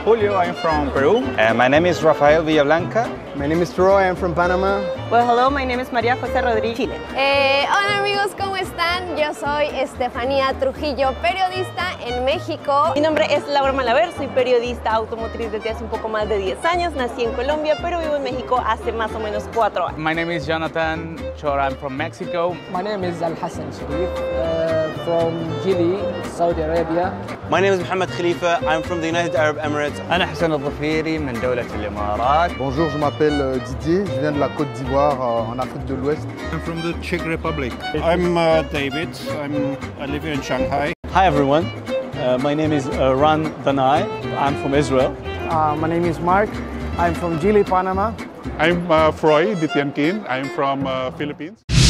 Julio, I'm from Peru. My name is Rafael Villablanca. My name is Troy, I'm from Panama. Well, hello, my name is María José Rodríguez, Chile. Hola amigos, ¿cómo están? Yo soy Estefanía Trujillo, periodista en México. Mi nombre es Laura Malaver, soy periodista automotriz desde hace un poco más de 10 años. Nací en Colombia, pero vivo en México hace más o menos 4 años. My name is Jonathan Chor, I'm from Mexico. My name is Al-Hassan Sharif from Gili, Saudi Arabia. My name is Mohammed Khalifa, I'm from the United Arab Emirates. أنا حسن الظفيري من دولة الإمارات. Bonjour, je m'appelle Didier, je viens de la Côte d'Ivoire en Afrique de l'Ouest. I'm from the Czech Republic. I'm David, I live in Shanghai. Hi everyone, my name is Ran Danai, I'm from Israel. My name is Mark, I'm from Gili, Panama. I'm Froy Ditiankin, I'm from Philippines.